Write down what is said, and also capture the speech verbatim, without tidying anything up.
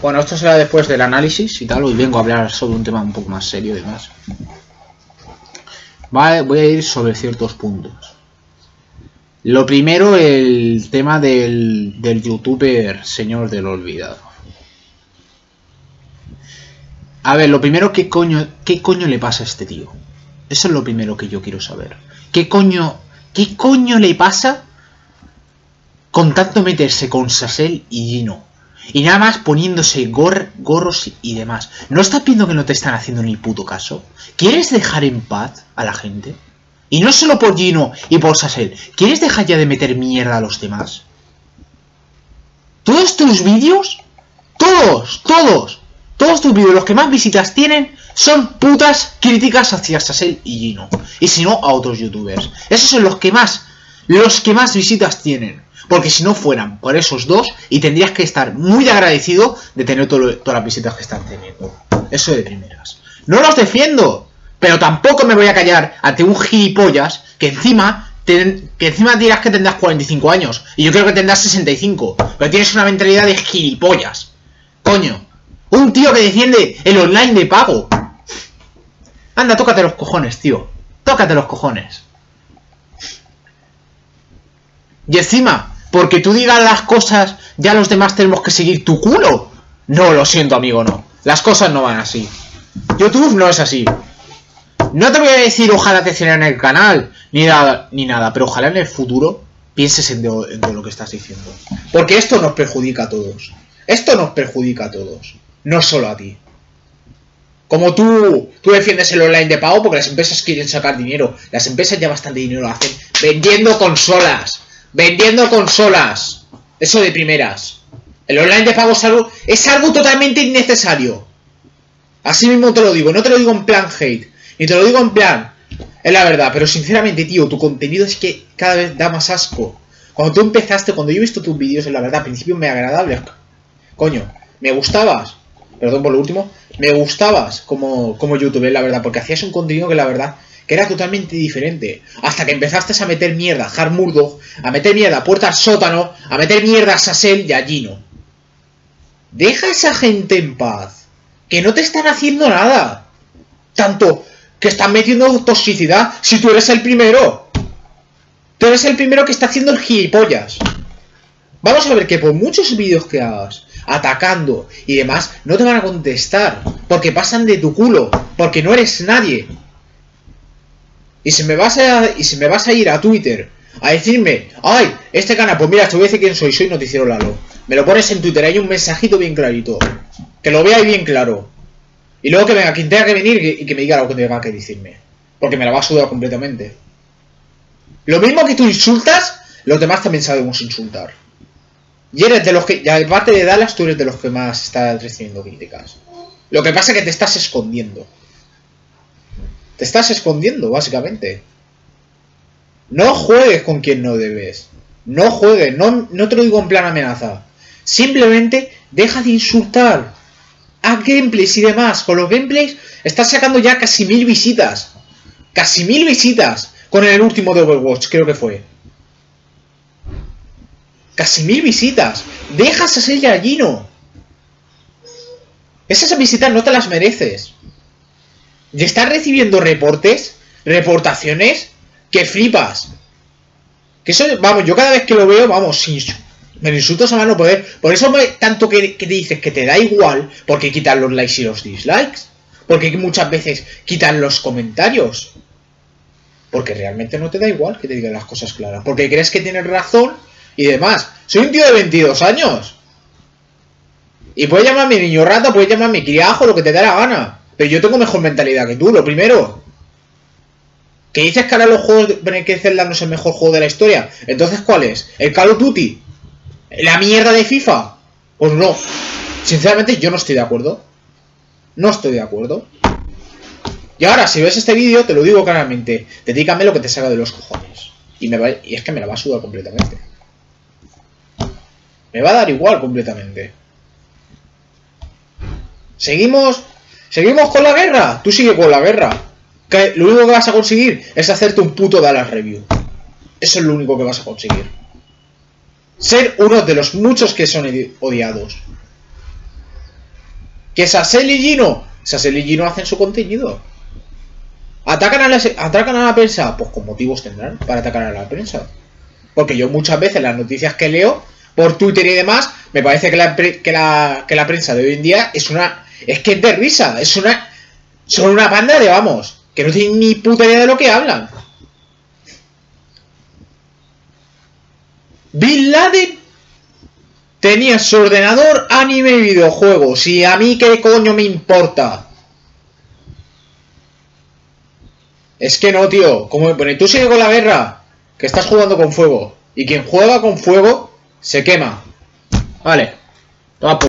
Bueno, esto será después del análisis y tal. Hoy vengo a hablar sobre un tema un poco más serio y demás. Vale, voy a ir sobre ciertos puntos. Lo primero, el tema del, del youtuber señor del olvidado. A ver, lo primero, ¿qué coño, ¿qué coño le pasa a este tío? Eso es lo primero que yo quiero saber. ¿Qué coño, qué coño le pasa con tanto meterse con Sasel y Gino? Y nada más poniéndose gor, gorros y demás. ¿No estás viendo que no te están haciendo ni puto caso? ¿Quieres dejar en paz a la gente? Y no solo por Gino y por Sasel. ¿Quieres dejar ya de meter mierda a los demás? Todos tus vídeos, todos, todos, todos tus vídeos, los que más visitas tienen, son putas críticas hacia Sasel y Gino. Y si no, a otros youtubers. Esos son los que más, los que más visitas tienen. Porque si no fueran por esos dos, y tendrías que estar muy agradecido de tener todo, todas las visitas que están teniendo. Eso de primeras. No los defiendo, pero tampoco me voy a callar ante un gilipollas que encima, ten, que encima dirás que tendrás cuarenta y cinco años. Y yo creo que tendrás sesenta y cinco. Pero tienes una mentalidad de gilipollas. Coño. Un tío que defiende el online de pago. Anda, tócate los cojones, tío. Tócate los cojones. Y encima, porque tú digas las cosas, ya los demás tenemos que seguir tu culo. No, lo siento, amigo, no. Las cosas no van así. YouTube no es así. No te voy a decir ojalá te cierren el canal, ni nada, ni nada, pero ojalá en el futuro pienses en, de, en todo lo que estás diciendo. Porque esto nos perjudica a todos. Esto nos perjudica a todos. No solo a ti. Como tú, tú defiendes el online de pago porque las empresas quieren sacar dinero. Las empresas ya bastante dinero hacen vendiendo consolas. Vendiendo consolas. Eso de primeras. El online de pago es algo, es algo totalmente innecesario. Así mismo te lo digo. No te lo digo en plan hate. Ni te lo digo en plan. Es la verdad. Pero sinceramente, tío, tu contenido es que cada vez da más asco. Cuando tú empezaste, cuando yo he visto tus vídeos, en la verdad, al principio me agradables. Coño, me gustabas. Perdón por lo último. Me gustabas como, como youtuber, la verdad. Porque hacías un contenido que la verdad... que era totalmente diferente. Hasta que empezaste a meter mierda a Hard Murdoch, a meter mierda a Puerta al Sótano, a meter mierda a Sasel y a Gino. Deja a esa gente en paz. Que no te están haciendo nada. Tanto que están metiendo toxicidad si tú eres el primero. Tú eres el primero que está haciendo el gilipollas. Vamos a ver que por muchos vídeos que hagas, atacando y demás, no te van a contestar. Porque pasan de tu culo. Porque no eres nadie. Y si me vas a, y si me vas a ir a Twitter a decirme, ay, este canal, pues mira, te voy a decir quién soy, soy Noticiero Lalo. Me lo pones en Twitter, hay un mensajito bien clarito. Que lo vea ahí bien claro. Y luego que venga quien tenga que venir y que me diga lo que tenga que decirme. Porque me la va a sudar completamente. Lo mismo que tú insultas, los demás también sabemos insultar. Y eres de los que, y aparte de Dallas, tú eres de los que más estás recibiendo críticas. Lo que pasa es que te estás escondiendo. Te estás escondiendo, básicamente. No juegues con quien no debes. No juegues. No, no te lo digo en plan amenaza. Simplemente deja de insultar. Haz gameplays y demás. Con los gameplays estás sacando ya casi mil visitas. Casi mil visitas. Con el último de Overwatch, creo que fue. Casi mil visitas. Dejas a ser a Gino. Esas visitas no te las mereces. Y estás recibiendo reportes, reportaciones, que flipas. Que eso, vamos, yo cada vez que lo veo, vamos, me lo insultos a más no poder. Por eso me, tanto que, que te dices que te da igual, porque quitan los likes y los dislikes. Porque muchas veces quitan los comentarios. Porque realmente no te da igual que te digan las cosas claras. Porque crees que tienes razón y demás. Soy un tío de veintidós años. Y puedes llamarme niño rata, puedes llamarme criajo, lo que te dé la gana. Pero yo tengo mejor mentalidad que tú, lo primero. Que dices que ahora los juegos de Breaking Zelda no es el mejor juego de la historia. Entonces, ¿cuál es? ¿El Call of Duty? ¿La mierda de FIFA? Pues no. Sinceramente, yo no estoy de acuerdo. No estoy de acuerdo. Y ahora, si ves este vídeo, te lo digo claramente. Dedícame lo que te salga de los cojones. Y, me va, y es que me la va a sudar completamente. Me va a dar igual completamente. Seguimos... ¿Seguimos con la guerra? Tú sigue con la guerra. Que lo único que vas a conseguir es hacerte un puto Dallas Review. Eso es lo único que vas a conseguir. Ser uno de los muchos que son odiados. Que Sassel y Gino. Sassel y Gino hacen su contenido. ¿Atacan a, la, ¿Atacan a la prensa? Pues con motivos tendrán para atacar a la prensa. Porque yo muchas veces las noticias que leo por Twitter y demás, me parece que la, que la, que la prensa de hoy en día es una... Es que es de risa. Es una... Son una banda de, vamos, que no tienen ni puta idea de lo que hablan. Bin Laden tenía su ordenador, anime y videojuegos. Y a mí qué coño me importa. Es que no, tío. Como pone, tú sigue con la guerra, que estás jugando con fuego. Y quien juega con fuego se quema. Vale. Toma por